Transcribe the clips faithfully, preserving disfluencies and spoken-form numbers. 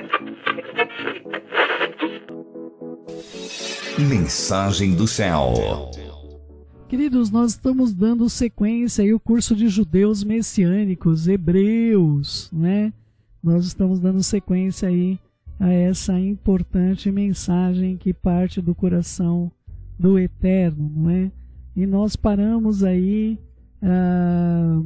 Mensagem do céu. Queridos, nós estamos dando sequência aí ao curso de judeus messiânicos, hebreus, né? Nós estamos dando sequência aí a essa importante mensagem que parte do coração do Eterno, não é? E nós paramos aí ah,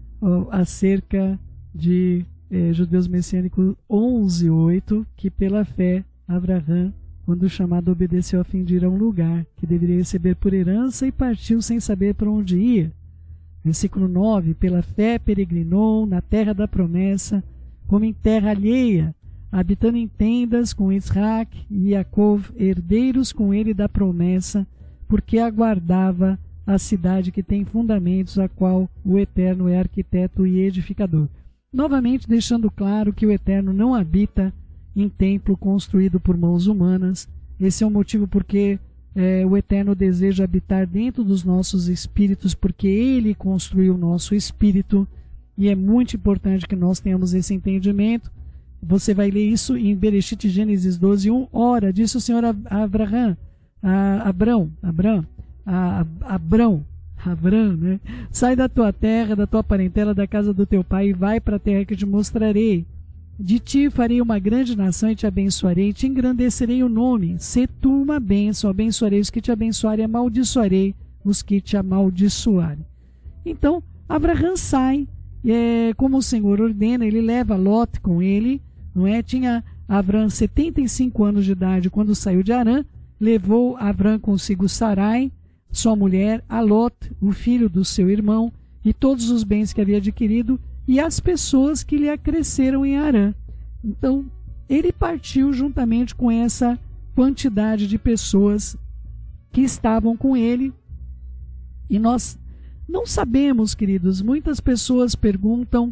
acerca de eh, judeus messiânicos onze, oito, que pela fé Abraão, quando chamado, obedeceu a fim de ir a um lugar que deveria receber por herança e partiu sem saber para onde ia. Versículo nove, pela fé peregrinou na terra da promessa, como em terra alheia, habitando em tendas com Isaac e Jacó, herdeiros com ele da promessa, porque aguardava a cidade que tem fundamentos, a qual o Eterno é arquiteto e edificador. Novamente deixando claro que o Eterno não habita em templo construído por mãos humanas. Esse é o motivo porque é, o Eterno deseja habitar dentro dos nossos espíritos, porque Ele construiu o nosso espírito, e é muito importante que nós tenhamos esse entendimento. Você vai ler isso em Bereshit, Gênesis doze, um. Ora, disse o Senhor a Abraão, a Abrão, Abrão, a Abrão, Abrão, né? Sai da tua terra, da tua parentela, da casa do teu pai, e vai para a terra que te mostrarei. De ti farei uma grande nação e te abençoarei, e te engrandecerei o nome. Se tu uma bênção, abençoarei os que te abençoarem, amaldiçoarei os que te amaldiçoarem. Então, Abraão sai, é, como o Senhor ordena, ele leva Lot com ele, não é? Tinha Abraão setenta e cinco anos de idade quando saiu de Harã, levou Abraão consigo Sarai, sua mulher, a Lot, o filho do seu irmão, e todos os bens que havia adquirido, e as pessoas que lhe acresceram em Harã. Então, ele partiu juntamente com essa quantidade de pessoas que estavam com ele. E nós não sabemos, queridos, muitas pessoas perguntam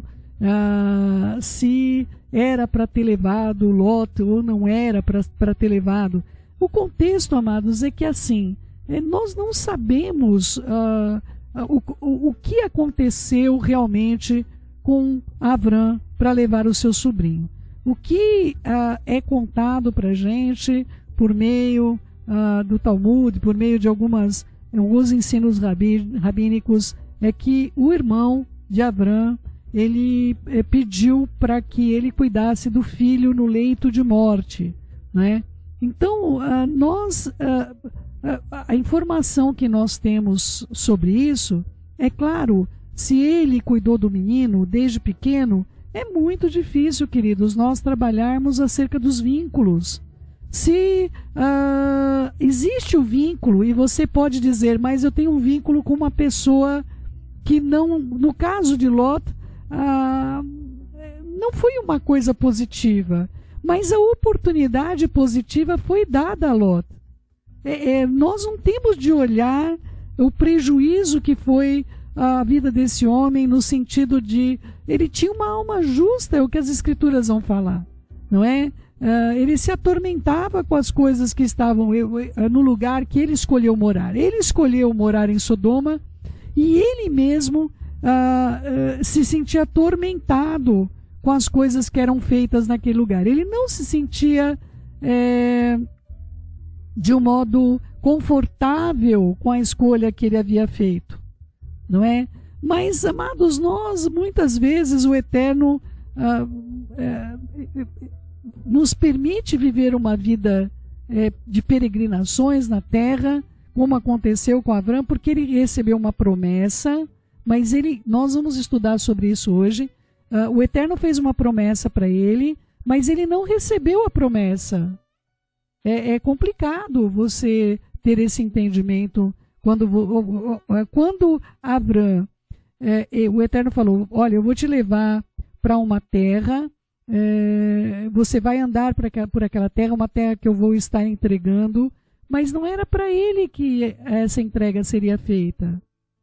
ah, se era para ter levado Lot ou não era para ter levado. O contexto, amados, é que assim, é, nós não sabemos ah, o, o, o que aconteceu realmente com Abrão para levar o seu sobrinho. O que ah, é contado para a gente por meio ah, do Talmud, por meio de algumas, alguns ensinos rabi, rabínicos, é que o irmão de Abrão, ele eh, pediu para que ele cuidasse do filho no leito de morte, né? Então, ah, nós, ah, a, a informação que nós temos sobre isso, é claro, se ele cuidou do menino desde pequeno, é muito difícil, queridos, nós trabalharmos acerca dos vínculos. Se uh, existe o vínculo, e você pode dizer, mas eu tenho um vínculo com uma pessoa que não, no caso de Lot, uh, não foi uma coisa positiva, mas a oportunidade positiva foi dada a Lot. É, é, nós não temos de olhar o prejuízo que foi a vida desse homem, no sentido de ele tinha uma alma justa, é o que as escrituras vão falar, não é? Uh, ele se atormentava com as coisas que estavam uh, no lugar que ele escolheu morar. Ele escolheu morar em Sodoma, e ele mesmo uh, uh, se sentia atormentado com as coisas que eram feitas naquele lugar. Ele não se sentia é, de um modo confortável com a escolha que ele havia feito, não é? Mas, amados, nós, muitas vezes, o Eterno ah, é, nos permite viver uma vida é, de peregrinações na terra, como aconteceu com Abrão, porque ele recebeu uma promessa, mas ele, nós vamos estudar sobre isso hoje. Ah, o Eterno fez uma promessa para ele, mas ele não recebeu a promessa. É, é complicado você ter esse entendimento. Quando, quando Abrão, é, o Eterno falou, olha, eu vou te levar para uma terra, é, você vai andar por aquela, por aquela terra, uma terra que eu vou estar entregando, mas não era para ele que essa entrega seria feita.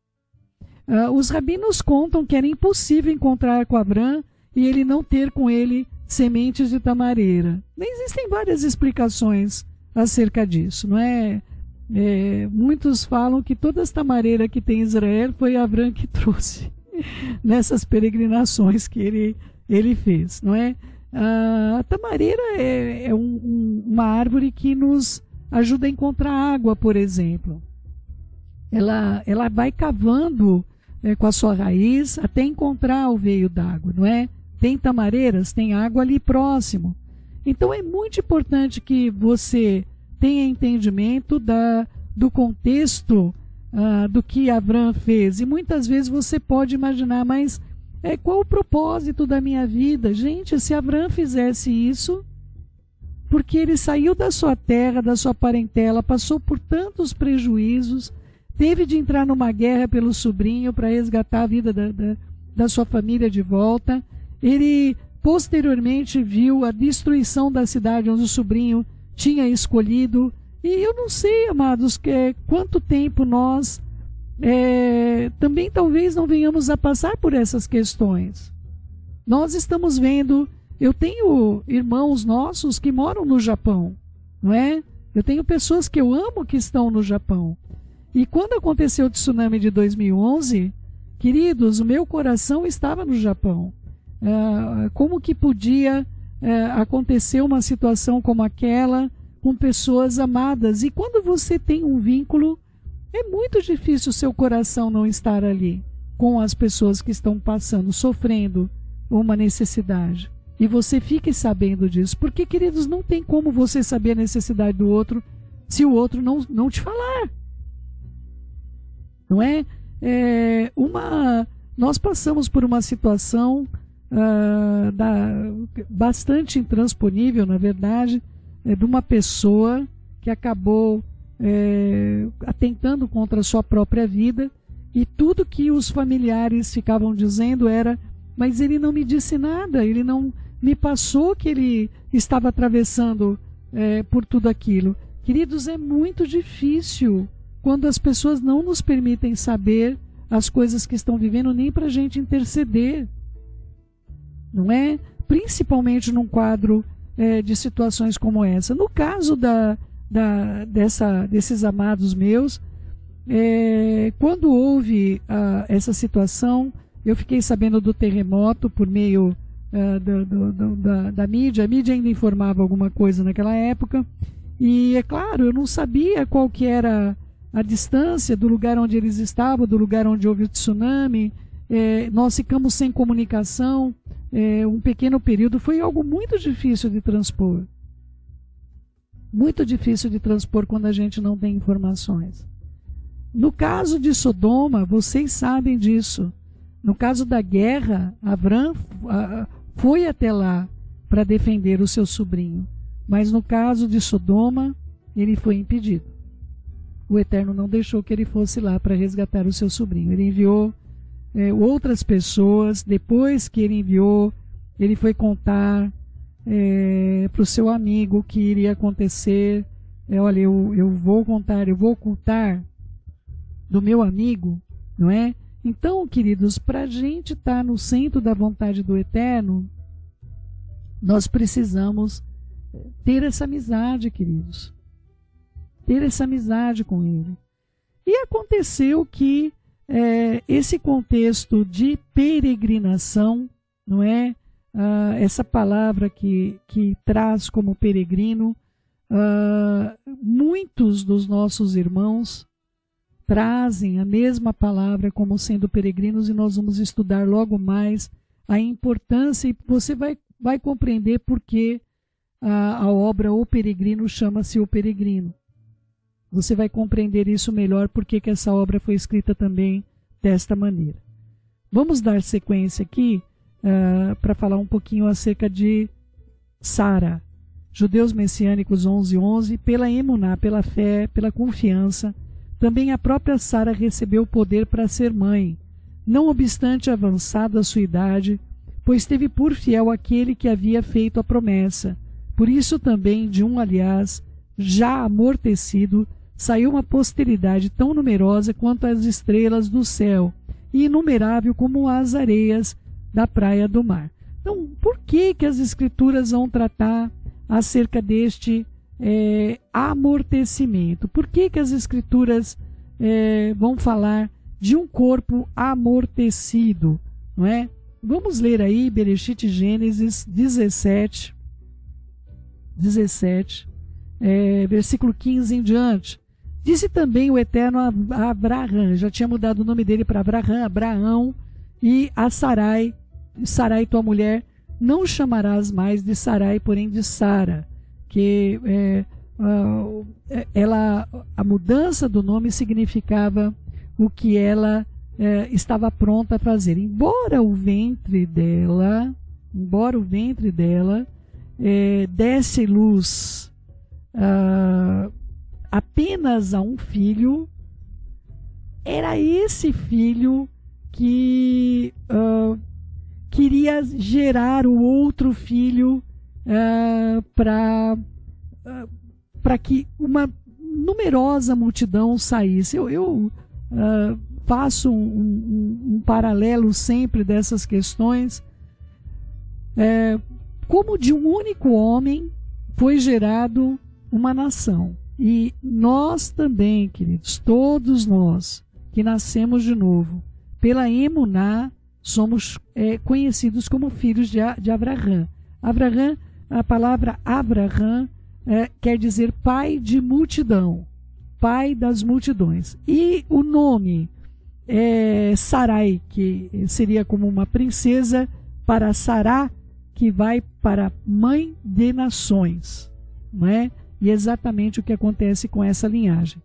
Ah, os rabinos contam que era impossível encontrar com Abrão e ele não ter com ele sementes de tamareira. Existem várias explicações acerca disso, não é? É, muitos falam que toda esta tamareira que tem em Israel foi Abrão que trouxe nessas peregrinações que ele, ele fez, não é? A tamareira é, é um, um, uma árvore que nos ajuda a encontrar água, por exemplo. Ela, ela vai cavando é, com a sua raiz até encontrar o veio d'água, não é? Tem tamareiras, tem água ali próximo. Então é muito importante que você tenha entendimento da, do contexto ah, do que Avram fez. E muitas vezes você pode imaginar, mas é, qual o propósito da minha vida? Gente, se Avram fizesse isso, porque ele saiu da sua terra, da sua parentela, passou por tantos prejuízos, teve de entrar numa guerra pelo sobrinho para resgatar a vida da, da, da sua família de volta. Ele posteriormente viu a destruição da cidade onde o sobrinho tinha escolhido. E eu não sei, amados, que, quanto tempo nós é, também talvez não venhamos a passar por essas questões. Nós estamos vendo, eu tenho irmãos nossos que moram no Japão, não é? Eu tenho pessoas que eu amo que estão no Japão. E quando aconteceu o tsunami de dois mil e onze, queridos, o meu coração estava no Japão. Ah, como que podia ah, acontecer uma situação como aquela com pessoas amadas? E quando você tem um vínculo, é muito difícil o seu coração não estar ali com as pessoas que estão passando, sofrendo uma necessidade. E você fique sabendo disso. Porque, queridos, não tem como você saber a necessidade do outro se o outro não, não te falar. Não é? É uma, nós passamos por uma situação uh, da, bastante intransponível, na verdade, é, de uma pessoa que acabou é, atentando contra a sua própria vida, e tudo que os familiares ficavam dizendo era: mas ele não me disse nada, ele não me passou que ele estava atravessando é, por tudo aquilo. Queridos, é muito difícil quando as pessoas não nos permitem saber as coisas que estão vivendo, nem para a gente interceder, não é? Principalmente num quadro é, de situações como essa. No caso da, da, dessa, desses amados meus, é, quando houve a, essa situação, eu fiquei sabendo do terremoto por meio uh, do, do, do, da, da mídia. A mídia ainda informava alguma coisa naquela época, e é claro, eu não sabia qual que era a distância do lugar onde eles estavam, do lugar onde houve o tsunami. É, nós ficamos sem comunicação é, um pequeno período. Foi algo muito difícil de transpor. Muito difícil de transpor quando a gente não tem informações. No caso de Sodoma, vocês sabem disso. No caso da guerra, Avram foi até lá para defender o seu sobrinho. Mas no caso de Sodoma, ele foi impedido. O Eterno não deixou que ele fosse lá para resgatar o seu sobrinho. Ele enviou é, outras pessoas. Depois que ele enviou, ele foi contar é, para o seu amigo o que iria acontecer. É, olha, eu, eu vou contar, eu vou ocultar do meu amigo, não é? Então, queridos, para a gente estar no centro da vontade do Eterno, nós precisamos ter essa amizade, queridos. Ter essa amizade com Ele. E aconteceu que é, esse contexto de peregrinação, não é? Ah, essa palavra que, que traz como peregrino, ah, muitos dos nossos irmãos trazem a mesma palavra como sendo peregrinos, e nós vamos estudar logo mais a importância, e você vai, vai compreender por que a, a obra O Peregrino chama-se O Peregrino. Você vai compreender isso melhor, porque que essa obra foi escrita também desta maneira. Vamos dar sequência aqui uh, para falar um pouquinho acerca de Sara. Judeus Messiânicos onze, onze, pela emuná, pela fé, pela confiança, também a própria Sara recebeu o poder para ser mãe, não obstante avançada a sua idade, pois teve por fiel aquele que havia feito a promessa. Por isso também de um, aliás, já amortecido, saiu uma posteridade tão numerosa quanto as estrelas do céu, e inumerável como as areias da praia do mar. Então, por que que as Escrituras vão tratar acerca deste é, amortecimento? Por que que as Escrituras é, vão falar de um corpo amortecido? Não é? vamos ler aí Bereshit, Gênesis dezessete, dezessete, é, versículo quinze em diante. Disse também o Eterno a Abraão, já tinha mudado o nome dele para Abraão, Abraão, e a Sarai, Sarai tua mulher, não chamarás mais de Sarai, porém de Sara, que é, ela, a mudança do nome significava o que ela é, estava pronta a fazer. Embora o ventre dela, embora o ventre dela é, desse luz ah, apenas a um filho, era esse filho que uh, queria gerar o outro filho uh, para uh, para que uma numerosa multidão saísse. Eu, eu uh, faço um, um, um paralelo sempre dessas questões. É, como de um único homem foi gerado uma nação. E nós também, queridos, todos nós que nascemos de novo, pela emuná, somos é, conhecidos como filhos de, de Abraão. Abraão, a palavra Abraão é, quer dizer pai de multidão, pai das multidões. E o nome é, Sarai, que seria como uma princesa, para Sará, que vai para mãe de nações, não é? E exatamente o que acontece com essa linhagem.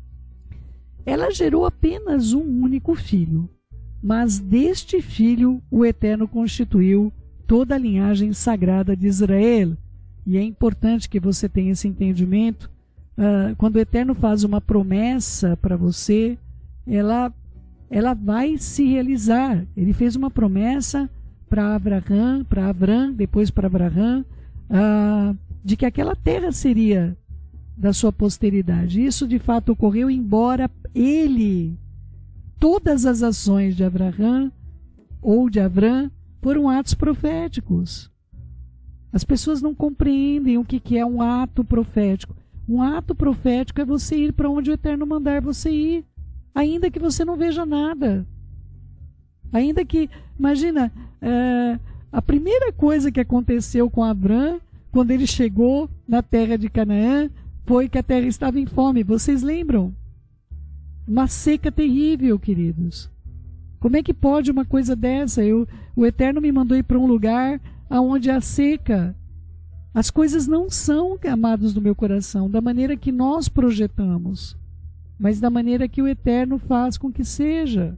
Ela gerou apenas um único filho, mas deste filho o Eterno constituiu toda a linhagem sagrada de Israel. E é importante que você tenha esse entendimento. Uh, quando o Eterno faz uma promessa para você, ela, ela vai se realizar. Ele fez uma promessa para Abraão, para Abrão, depois para Abraão, uh, de que aquela terra seria da sua posteridade. Isso de fato ocorreu, embora ele, todas as ações de Abraão ou de Abrão foram atos proféticos. As pessoas não compreendem o que é um ato profético. Um ato profético é você ir para onde o Eterno mandar você ir, ainda que você não veja nada. Ainda que, imagina, é, a primeira coisa que aconteceu com Abrão, quando ele chegou na terra de Canaã, foi que a terra estava em fome. Vocês lembram? Uma seca terrível, queridos. Como é que pode uma coisa dessa? Eu, o Eterno me mandou ir para um lugar onde há seca. As coisas não são, amados do meu coração, da maneira que nós projetamos, mas da maneira que o Eterno faz com que seja.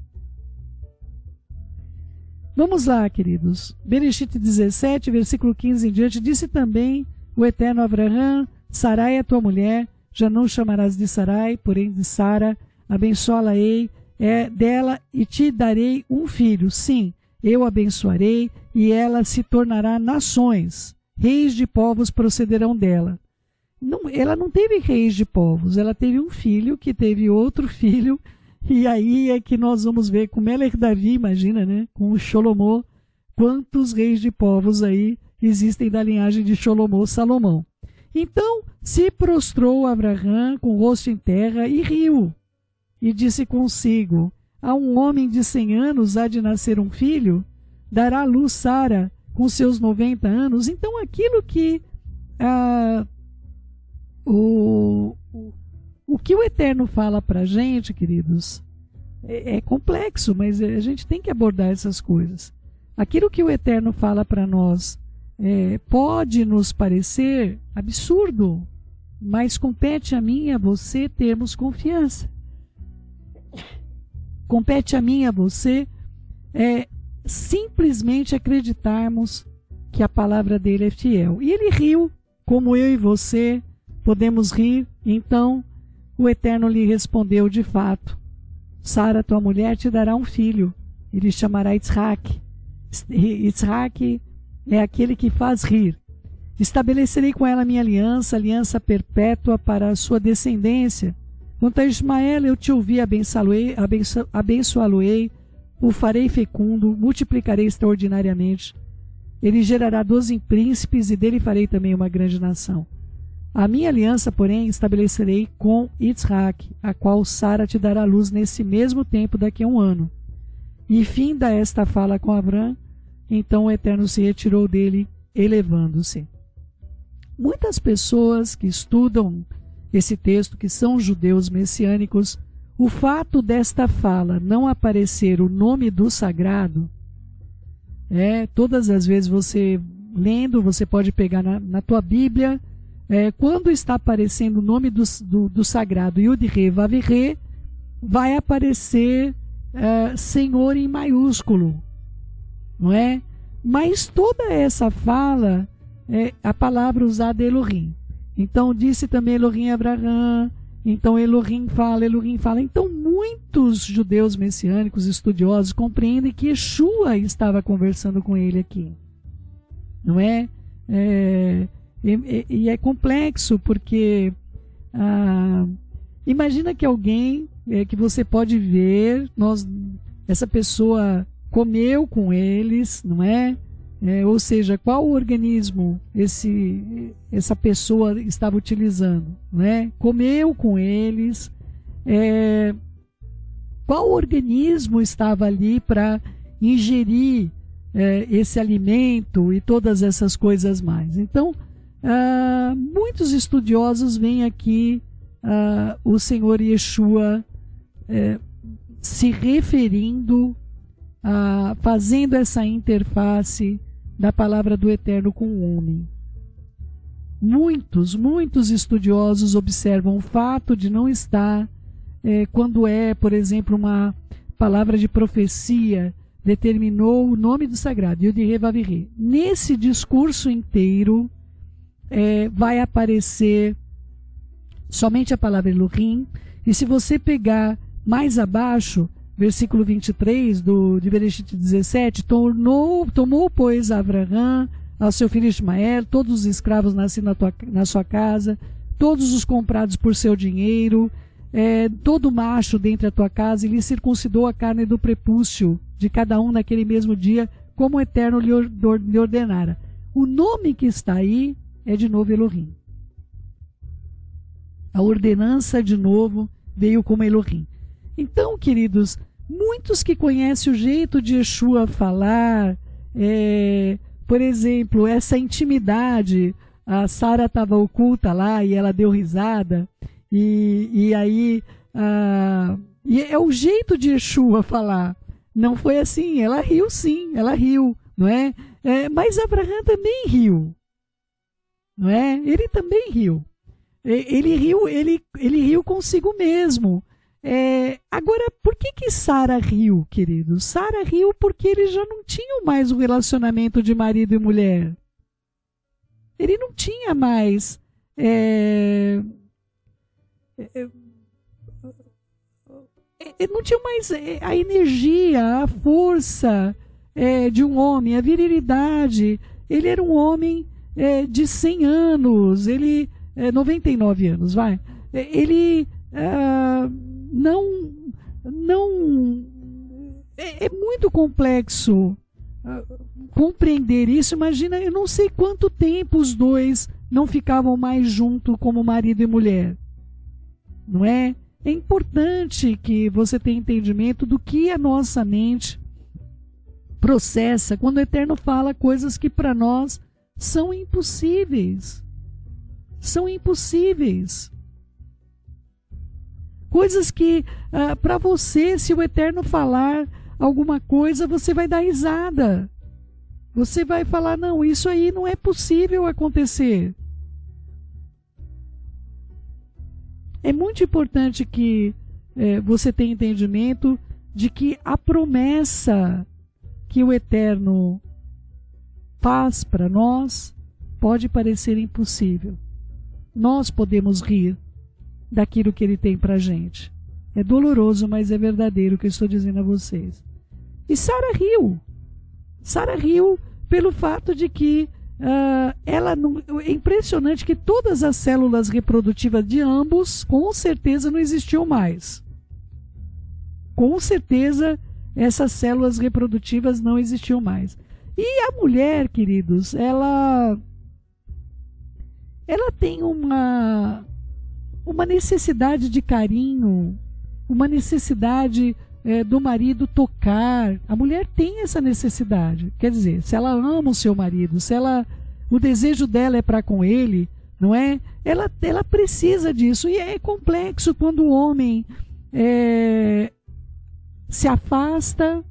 Vamos lá, queridos. Bereshit dezessete, versículo quinze em diante, disse também o Eterno a Abraão: Sarai é tua mulher, já não chamarás de Sarai, porém de Sara, abençoá-la-ei é dela e te darei um filho. Sim, eu abençoarei e ela se tornará nações, reis de povos procederão dela. Não, ela não teve reis de povos, ela teve um filho que teve outro filho. E aí é que nós vamos ver com Melech Davi, imagina, né? Com o Xolomó, quantos reis de povos aí existem da linhagem de Xolomó, Salomão. Então se prostrou Abraão com o rosto em terra e riu, e disse consigo: a um homem de cem anos há de nascer um filho, dará à luz Sara com seus noventa anos. Então aquilo que ah, o... O que o Eterno fala para a gente, queridos, é, é complexo, mas a gente tem que abordar essas coisas. Aquilo que o Eterno fala para nós é, pode nos parecer absurdo, mas compete a mim e a você termos confiança. Compete a mim e a você é, simplesmente acreditarmos que a palavra dele é fiel. E ele riu, como eu e você podemos rir. Então o Eterno lhe respondeu: de fato, Sara, tua mulher, te dará um filho, e lhe chamará Yitzhak. Yitzhak é aquele que faz rir. Estabelecerei com ela minha aliança, aliança perpétua para a sua descendência. Quanto a Ismael, eu te ouvi, abençoá-lo-ei, abençoá-lo-ei, o farei fecundo, multiplicarei extraordinariamente. Ele gerará doze príncipes, e dele farei também uma grande nação. A minha aliança, porém, estabelecerei com Yitzhak, a qual Sara te dará luz nesse mesmo tempo daqui a um ano. E finda esta fala com Abrão, então o Eterno se retirou dele, elevando-se. Muitas pessoas que estudam esse texto, que são judeus messiânicos, o fato desta fala não aparecer o nome do sagrado, é, todas as vezes você lendo, você pode pegar na, na tua Bíblia, é, quando está aparecendo o nome do, do, do sagrado Yud-Re, Vav-Re, vai aparecer é, Senhor em maiúsculo, não é? Mas toda essa fala é a palavra usada é Elohim. Então disse também Elohim a Abraham, então Elohim fala, Elohim fala. Então muitos judeus messiânicos estudiosos compreendem que Yeshua estava conversando com ele aqui. Não é? É e, e é complexo porque ah, imagina que alguém é, que você pode ver, nós, essa pessoa comeu com eles, não é? É, ou seja, qual organismo esse, essa pessoa estava utilizando, né? Comeu com eles, é, qual organismo estava ali para ingerir é, esse alimento e todas essas coisas mais. Então, ah, muitos estudiosos veem aqui ah, o Senhor Yeshua é, se referindo, a, fazendo essa interface da palavra do Eterno com o homem. Muitos, muitos estudiosos observam o fato de não estar, é, quando é, por exemplo, uma palavra de profecia, determinou o nome do sagrado, Yud-Re Vav-Re. Nesse discurso inteiro, é, vai aparecer somente a palavra Elohim, e se você pegar mais abaixo, versículo vinte e três do, de Bereshit dezessete, tornou, tomou, pois, Abraham, ao seu filho Ismael, todos os escravos nascidos na, tua, na sua casa, todos os comprados por seu dinheiro, é, todo macho dentre a tua casa, e lhe circuncidou a carne do prepúcio de cada um naquele mesmo dia, como o Eterno lhe, lhe ordenara. O nome que está aí é de novo Elohim. A ordenança de novo veio como Elohim. Então, queridos, muitos que conhecem o jeito de Yeshua falar, é, por exemplo, essa intimidade, a Sara estava oculta lá e ela deu risada, e, e aí a, e é o jeito de Yeshua falar. Não foi assim, ela riu sim, ela riu, não é? É, mas Abraham também riu, não é? Ele também riu. Ele riu, ele, ele riu consigo mesmo. É, agora, por que que Sara riu, querido? Sara riu porque eles já não tinham mais o relacionamento de marido e mulher. Ele não tinha mais é, é, é, não tinha mais a energia, a força é, de um homem, a virilidade. Ele era um homem é, de cem anos, ele é, noventa e nove anos, vai. Ele é, não, não é, é muito complexo uh, compreender isso. Imagina, eu não sei quanto tempo os dois não ficavam mais juntos como marido e mulher, não é? É importante que você tenha entendimento do que a nossa mente processa quando o Eterno fala coisas que para nós são impossíveis. São impossíveis. Coisas que, ah, para você, se o Eterno falar alguma coisa, você vai dar risada. Você vai falar, não, isso aí não é possível acontecer. É muito importante que eh, você tenha entendimento de que a promessa que o Eterno faz para nós pode parecer impossível. Nós podemos rir daquilo que ele tem para a gente. É doloroso, mas é verdadeiro o que eu estou dizendo a vocês. E Sara riu. Sara riu pelo fato de que uh, ela não, é impressionante que todas as células reprodutivas de ambos com certeza não existiam mais. Com certeza essas células reprodutivas não existiam mais. E a mulher, queridos, ela ela tem uma uma necessidade de carinho, uma necessidade é, do marido tocar. A mulher tem essa necessidade. Quer dizer, se ela ama o seu marido, se ela, o desejo dela é para com ele, não é? Ela, ela precisa disso. E é complexo quando o homem é, se afasta,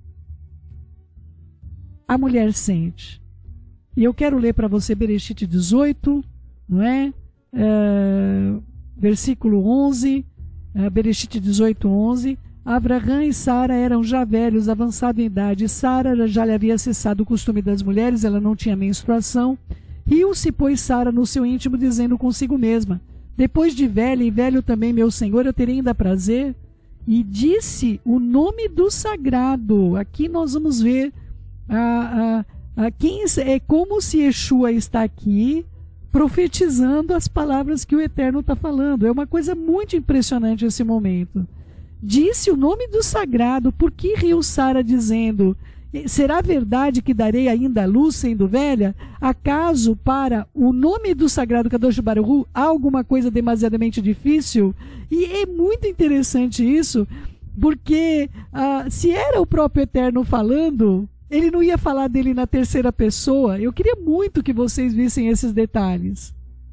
a mulher sente. E eu quero ler para você Bereshit dezoito, não é? É, versículo onze, é, Bereshit dezoito, onze. Abraham e Sara eram já velhos, avançados em idade. Sara já lhe havia cessado o costume das mulheres, ela não tinha menstruação. Riu-se, pois, Sara no seu íntimo, dizendo consigo mesma: depois de velha e velho também meu senhor, eu terei ainda prazer? E disse o nome do sagrado. Aqui nós vamos ver a, a, a quem é como se Yeshua está aqui profetizando as palavras que o Eterno está falando. É uma coisa muito impressionante esse momento. Disse o nome do sagrado. Por que riu Sara dizendo: será verdade que darei ainda a luz sendo velha? Acaso para o nome do sagrado Kadosh Baruch Hu há alguma coisa demasiadamente difícil? E é muito interessante isso, porque ah, se era o próprio Eterno falando, ele não ia falar dele na terceira pessoa. Eu queria muito que vocês vissem esses detalhes.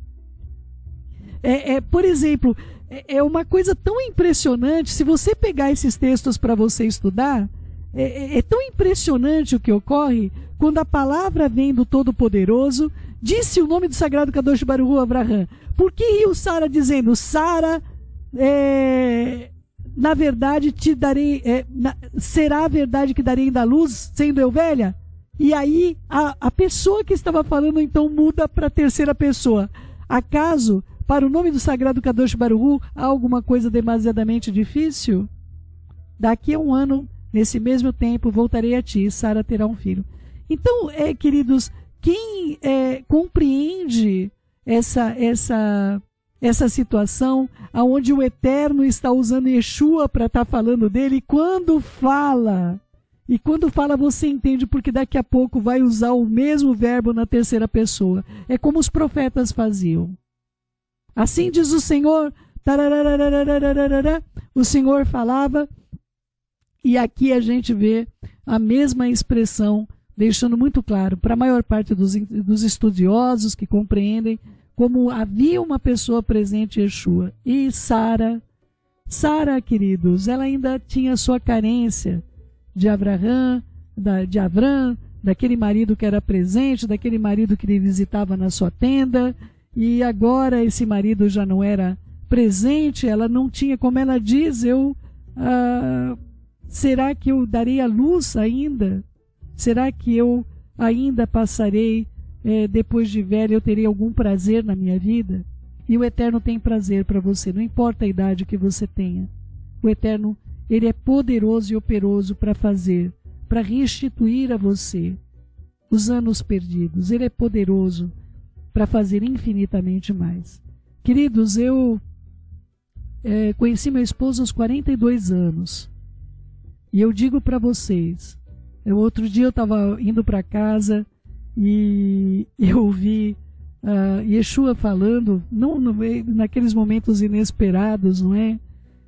É, é, por exemplo, é, é uma coisa tão impressionante. Se você pegar esses textos para você estudar, é, é, é tão impressionante o que ocorre quando a palavra vem do Todo-Poderoso. Disse o nome do sagrado Kadosh Baruch Hu Abraham. Por que riu Sara dizendo: Sara, é, na verdade te darei, é, na, será a verdade que darei ainda a luz, sendo eu velha? E aí a, a pessoa que estava falando então muda para a terceira pessoa. Acaso para o nome do sagrado Kadosh Baruch Hu há alguma coisa demasiadamente difícil? Daqui a um ano, nesse mesmo tempo, voltarei a ti, e Sara terá um filho. Então, é, queridos, quem é, compreende essa, essa, essa situação, onde o Eterno está usando Yeshua para estar falando dele, quando fala, e quando fala você entende, porque daqui a pouco vai usar o mesmo verbo na terceira pessoa. É como os profetas faziam. Assim diz o Senhor, o Senhor falava, e aqui a gente vê a mesma expressão, deixando muito claro para a maior parte dos, dos estudiosos que compreendem como havia uma pessoa presente, Yeshua. E Sara, Sara, queridos, ela ainda tinha sua carência de Abraham, da, de Avram, daquele marido que era presente, daquele marido que lhe visitava na sua tenda, e agora esse marido já não era presente, ela não tinha, como ela diz, eu, ah, será que eu darei a luz ainda? Será que eu ainda passarei, eh, depois de velha, eu terei algum prazer na minha vida? E o Eterno tem prazer para você, não importa a idade que você tenha. O Eterno, ele é poderoso e operoso para fazer, para restituir a você os anos perdidos. Ele é poderoso para fazer infinitamente mais. Queridos, eu é, conheci meu esposo aos quarenta e dois anos. E eu digo para vocês, eu, outro dia eu estava indo para casa e eu ouvi uh, Yeshua falando, não, no, naqueles momentos inesperados, não é?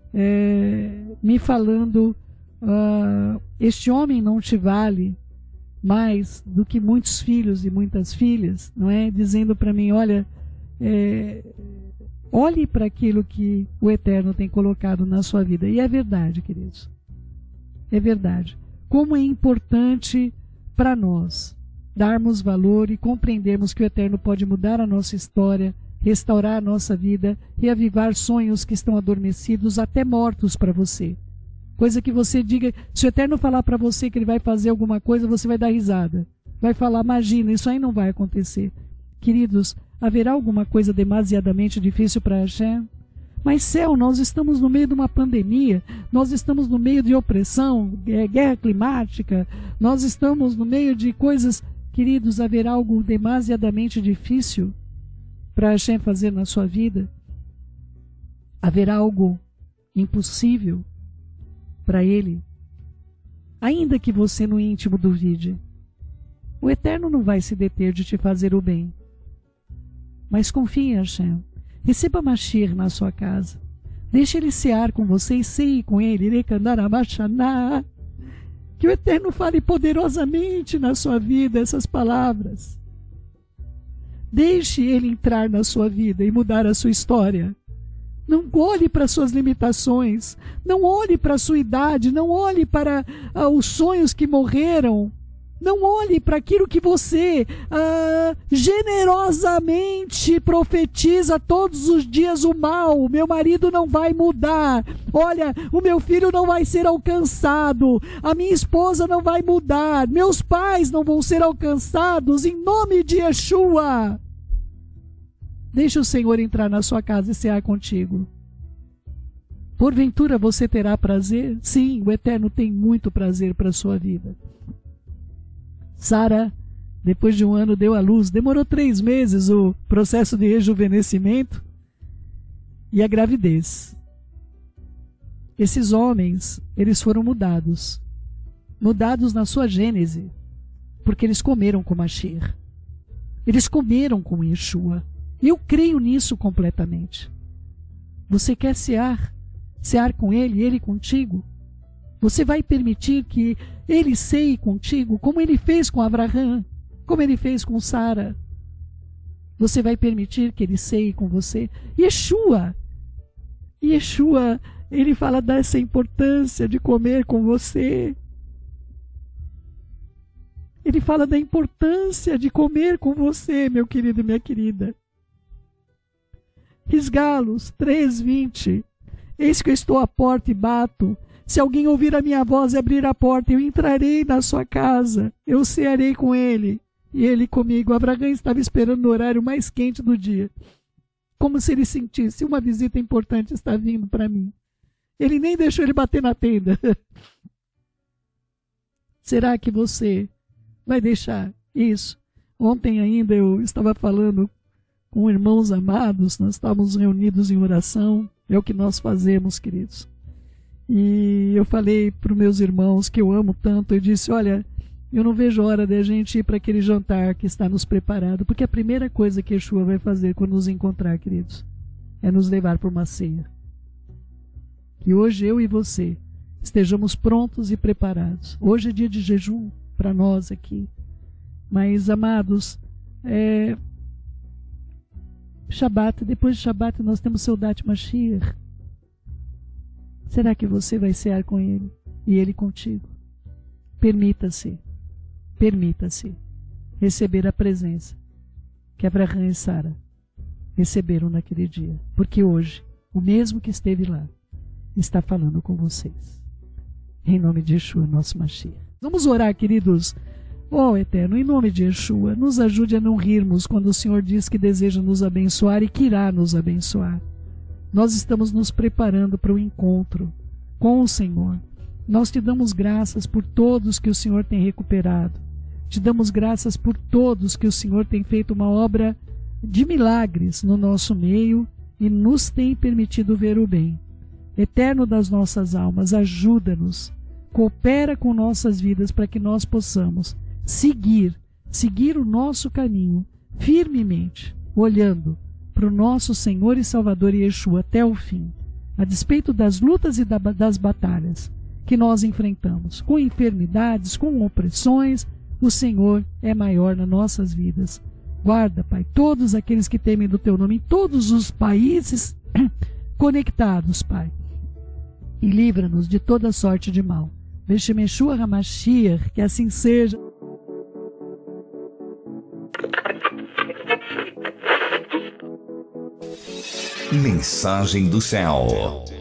É, me falando, uh, este homem não te vale mais do que muitos filhos e muitas filhas, não é? Dizendo para mim, olha, é, olhe para aquilo que o Eterno tem colocado na sua vida. E é verdade, queridos. É verdade. Como é importante para nós darmos valor e compreendermos que o Eterno pode mudar a nossa história, restaurar a nossa vida, reavivar sonhos que estão adormecidos, até mortos para você. Coisa que você diga, se o Eterno falar para você que ele vai fazer alguma coisa, você vai dar risada. Vai falar, imagina, isso aí não vai acontecer. Queridos, haverá alguma coisa demasiadamente difícil para Hashem? Mas céu, nós estamos no meio de uma pandemia, nós estamos no meio de opressão, guerra climática, nós estamos no meio de coisas, queridos, haverá algo demasiadamente difícil para Hashem fazer na sua vida? Haverá algo impossível para Ele? Ainda que você no íntimo duvide, o Eterno não vai se deter de te fazer o bem. Mas confie em Hashem. Receba Mashiach na sua casa. Deixe Ele cear com você e ceie com Ele. Que o Eterno fale poderosamente na sua vida essas palavras. Deixe Ele entrar na sua vida e mudar a sua história. Não olhe para suas limitações, não olhe para a sua idade, não olhe para ah, os sonhos que morreram, não olhe para aquilo que você ah, generosamente profetiza todos os dias o mal. O meu marido não vai mudar, olha, o meu filho não vai ser alcançado, a minha esposa não vai mudar, meus pais não vão ser alcançados, em nome de Yeshua. Deixe o Senhor entrar na sua casa e cear contigo. Porventura você terá prazer? Sim, o Eterno tem muito prazer para a sua vida. Sara, depois de um ano, deu à luz. Demorou três meses o processo de rejuvenescimento e a gravidez. Esses homens, eles foram mudados. Mudados na sua gênese, porque eles comeram com Mashiach. Eles comeram com Yeshua. Eu creio nisso completamente. Você quer cear? Cear com Ele, Ele contigo? Você vai permitir que Ele ceie contigo, como Ele fez com Abraão, como Ele fez com Sara? Você vai permitir que Ele ceie com você? Yeshua, Yeshua, Ele fala dessa importância de comer com você. Ele fala da importância de comer com você, meu querido e minha querida. Risgalos três, vinte. Eis que eu estou à porta e bato. Se alguém ouvir a minha voz e abrir a porta, eu entrarei na sua casa. Eu cearei com ele e ele comigo. Abraão estava esperando no horário mais quente do dia, como se ele sentisse: uma visita importante está vindo para mim. Ele nem deixou ele bater na tenda. Será que você vai deixar isso? Ontem ainda eu estava falando com irmãos amados, nós estávamos reunidos em oração, é o que nós fazemos, queridos. E eu falei para os meus irmãos que eu amo tanto, eu disse: olha, eu não vejo hora de a gente ir para aquele jantar que está nos preparado, porque a primeira coisa que Yeshua vai fazer quando nos encontrar, queridos, é nos levar para uma ceia. Que hoje eu e você estejamos prontos e preparados. Hoje é dia de jejum para nós aqui, mas, amados, é... Shabat, depois de Shabat nós temos Seudat Mashiach. Será que você vai cear com Ele e Ele contigo? Permita-se, permita-se receber a presença que Abraão e Sara receberam naquele dia, porque hoje o mesmo que esteve lá está falando com vocês. Em nome de Yeshua, nosso Mashiach. Vamos orar, queridos. Ó Eterno, em nome de Yeshua, nos ajude a não rirmos quando o Senhor diz que deseja nos abençoar e que irá nos abençoar. Nós estamos nos preparando para o encontro com o Senhor. Nós te damos graças por todos que o Senhor tem recuperado. Te damos graças por todos que o Senhor tem feito uma obra de milagres no nosso meio e nos tem permitido ver o bem. Eterno das nossas almas, ajuda-nos, coopera com nossas vidas para que nós possamos seguir, seguir o nosso caminho firmemente, olhando para o nosso Senhor e Salvador Yeshua até o fim, a despeito das lutas e das batalhas que nós enfrentamos, com enfermidades, com opressões. O Senhor é maior nas nossas vidas. Guarda, Pai, todos aqueles que temem do Teu nome em todos os países conectados, Pai, e livra-nos de toda sorte de mal. Beshem Yeshua HaMashiach, que assim seja. Mensagem do céu.